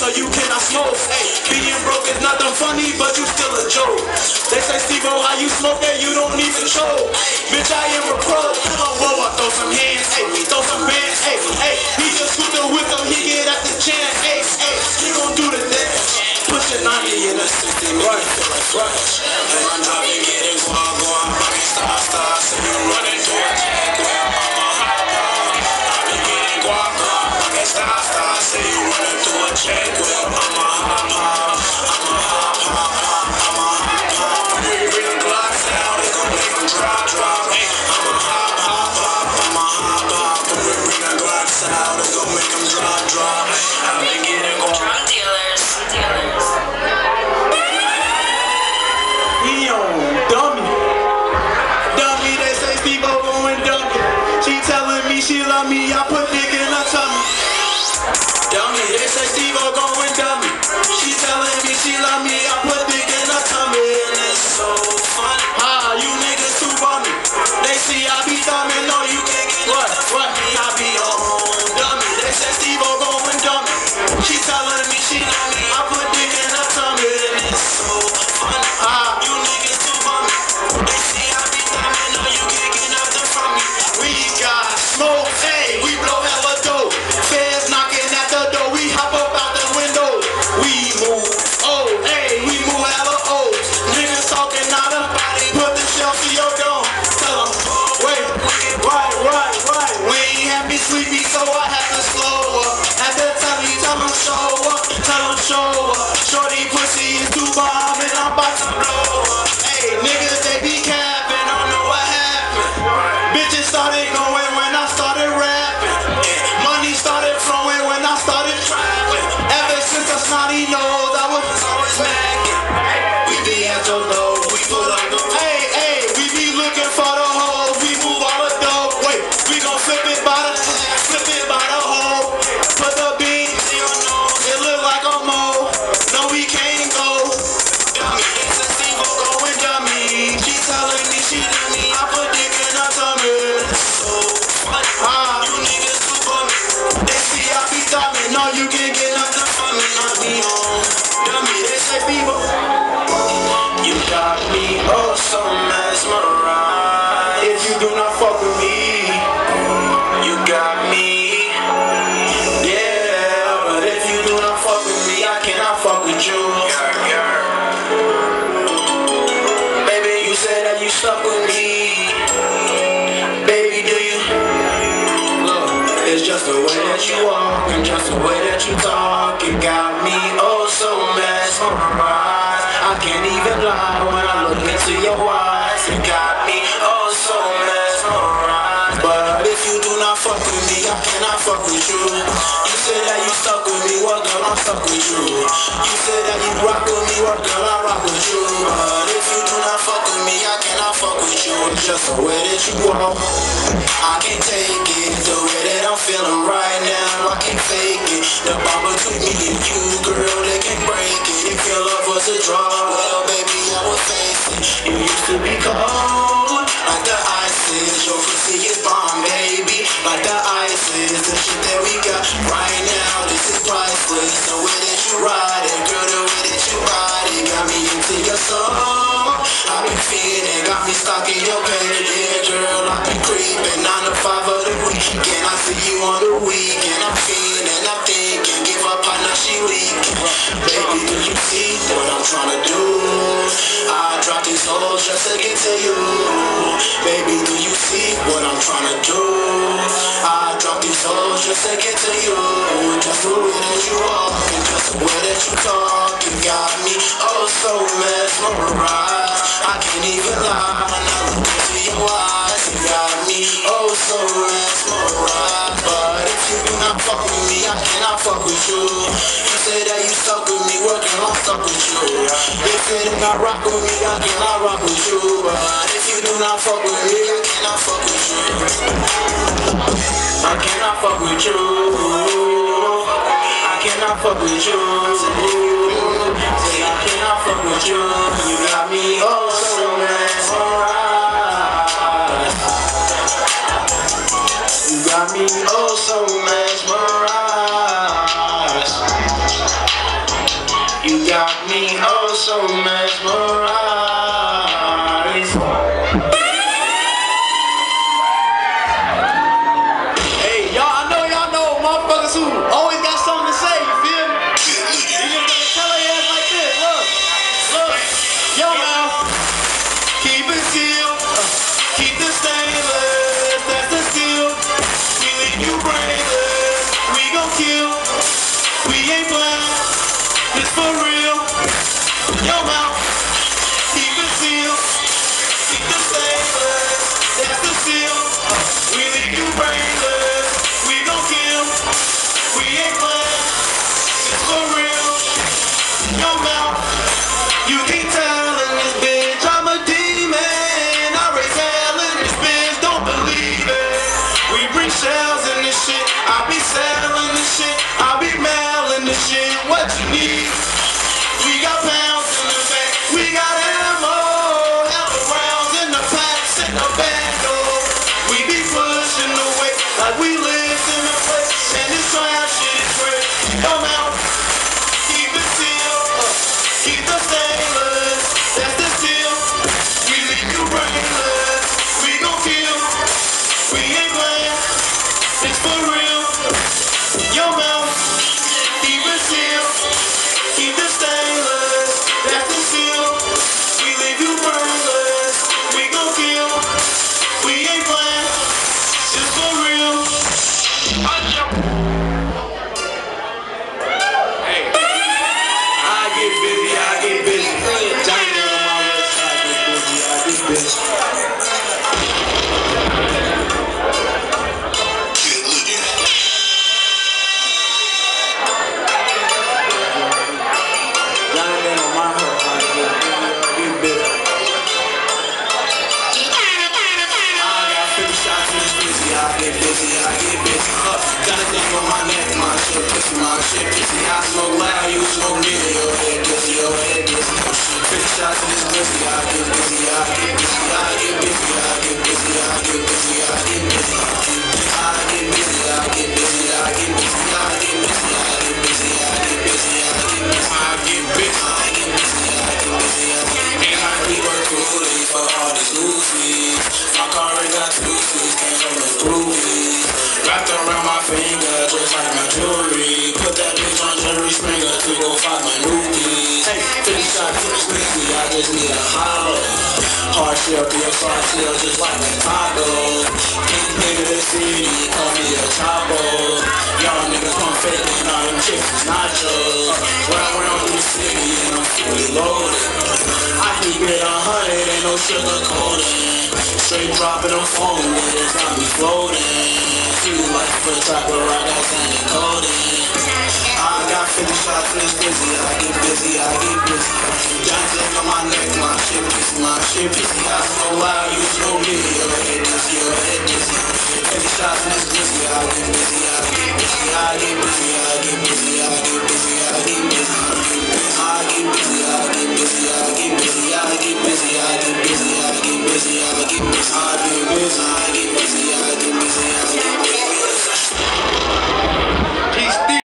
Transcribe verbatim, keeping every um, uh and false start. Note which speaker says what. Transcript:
Speaker 1: so you cannot smoke. Hey, being broke is nothing funny, but you still a joke. They say, Steve-O, how you smoke that you don't even show? Bitch, I am a pro. Whoa, I throw some hands, hey, throw some bands, hey, hey. He just scoop the whip, so he get at the chance, hey, hey. He gon' do the dance. Push a ninety in a sixty, right, right. And I'm driving, getting guap, guap. I can stop, stop, so you running through a jack, well, I'm a hot dog. I be getting guap, guap. I can stop, stop, so you running through a jack, well, I'm a hot dog. I'm a hot, hot, hot, I'm a hot dog. When we bring the Glocks out, they gon' make them drop, drop. Hey, I'm a hot, hot, hot, I'm a hot dog. When we bring the Glocks out, they gon' make them drop, drop. I be getting guap.
Speaker 2: Drug dealers, dealers.
Speaker 1: He on dummy. Dummy, they say Steve-O going dummy. She telling me she love me, I put dick in her tummy. Dummy, they say Steve-O going dummy. She telling me she love me, I put dick in her tummy. And it's so funny. Ah, you niggas too bummy. They see I be thumbing, no you can't get what, what? I be on dummy. They say Steve-O going dummy. She telling me she love me, I put dick in her tummy. And it's so funny. Ah, you niggas too bummy. They see I be thumbing, no you can't get nothing from me. We got smoke, hey, we blow hella dope. Feds knocking at the door, we hop up out the window. We move, oh, hey, we move hella O's. Niggas talking out of body, put the shell to your dome. Tell them, wait, right, right, right. We ain't happy, sleepy, so I had to slow up. At the time, you tell them show up, tell them show up. Shorty pussy is too bomb and I'm about to blow up. Hey, niggas, they be capping, don't know what happened. Bitches started going when I started rapping. Money started flowing when I started trapping. Ever since a snotty nose, I was always macking. We be at the low, we pull up the hey, hey, we be looking for the hoes, we move all the dope. Wait, we gon' flip it by the flip it by the hole. Put the beat in your nose, it look like a mole. No, we can't go. Dummy, it's a Steve-O going dummy. She telling me she love me, I put dick in her tummy. So funny, ah, you niggas too bummy. They see I be thumbing, no, you can't get nothing from me. I be on dummy, they say Steve-O. You got me oh so mesmerized. If you do not fuck with me, you got me. Yeah, but if you do not fuck with me, I cannot fuck with you. Baby, you said that you stuck with me. Baby, do you? Look, it's just the way that you walk and just the way that you talk. It got me oh so mesmerized. I can't even lie when I look into your eyes. It got me oh so mesmerized. But if you do not fuck with me, I cannot fuck with you. You said that you stuck with me, well girl, I'm stuck with you. You said that you rock with me, well girl, I rock with you. But if you do not fuck with me, I cannot fuck with you. It's just the way that you walk. I can't take it, the way that I'm feeling right now. I can't fake it. The bond between me and you, girl, they can't break it. If your love was a drug, well baby, I would face it. You used to be cold, like the ice is. Your pussy is bomb, baby, like the ice is. The shit that we got right now, this is priceless. The way that you ride it, girl, the way that you ride it got me into your soul. I be feeling, got me stuck in your bed. Yeah, girl, I be creeping nine to five of the weekend. I see you on the weekend. I'm feeling, I'm thinking, give up, I know she weak. Baby, do you see what I'm trying to do? I drop these hoes just to get to you. Baby, do you see what I'm trying to do? I drop these hoes just to get to you. Just the way that you walk and just the way that you talk. You got me oh so mesmerized. I can't even lie when I look into your eyes. You got me oh so mesmerized. But if you do not fuck with me, I cannot fuck with you. You say that you stuck with me, working, I'm stuck with you. They say they not rock with me, I cannot rock with you. But if you do not fuck with me, I cannot fuck with you. I cannot fuck with you. I cannot fuck with you. Say I cannot fuck with you. You got me oh so mesmerized. You got me oh so mesmerized. You got me oh so mesmerized. Hey, y'all, I know y'all know motherfuckers who always got something to say, you feel me? You just gotta tell their ass like this, look, look. Yo, man, keep it sealed, keep the stainless, that's the seal. We leave you brainless, we gon' kill. We ain't playing, it's for real. Yo, man, keep it sealed, keep the stainless, that's the seal. We leave you brainless, we gon' kill. We ain't playing, it's for real. Yo, man, you keep telling this bitch I'm a demon. I raise hell in this bitch, don't believe it. We bring shells in this shit, I be selling this shit, I be mailing this shit. What you need? We got pounds in the back, we got ammo, ammo rounds in the packs in the bag though. We be pushing the weight like we live in the place, and this trash shit is great. Come out, keep it sealed, uh, keep the stainless, that's the seal. We leave you brainless, we gon' kill. We ain't playing, it's for real. Yo, man, keep it sealed, keep the stainless, that's the seal. We leave you brainless, we gon' kill. We ain't playing, it's for real. Hey, I get busy, I get busy. Johnny on my website, I get busy, I get busy. My shit pissy, I smoke loud, you smoke near your head dizzy, your head dizzy. fifty shots in this pussy, I get busy, I get busy, I get busy, I get busy, I get busy, I get busy. I get busy, I get busy, I get busy, I get busy, I get busy, I get busy, I get busy, I get busy, I get busy, I get busy, I get busy. And I be working fully for all these loosies. My car ain't got two seats, came from the groovies. Wrapped around my finger, just like my jewelry. Put that bitch on Jerry Springer to go find my newbies. Hey, fifty shots in this pussy, I just need a hollow. Hard shell, be a far shell, just like a taco. King nigga the city, call me a chapo. Y'all niggas come fake, and all them chicks is nachos. Round round through the city, and I'm fully loaded. I keep it a hundred, ain't no sugar coating. Straight dropping them phone with it, got me floating. Feel like for the top where I got Sandy coding. I got fifty shots in this busy, I get busy, I get busy. Johnson on my neck, my shit pissy, my shit pissy. I smoke loud, you smoke me, your head dizzy, your head dizzy. fifty shots in this busy, I get busy, I get busy, I get busy, I get busy, I get busy.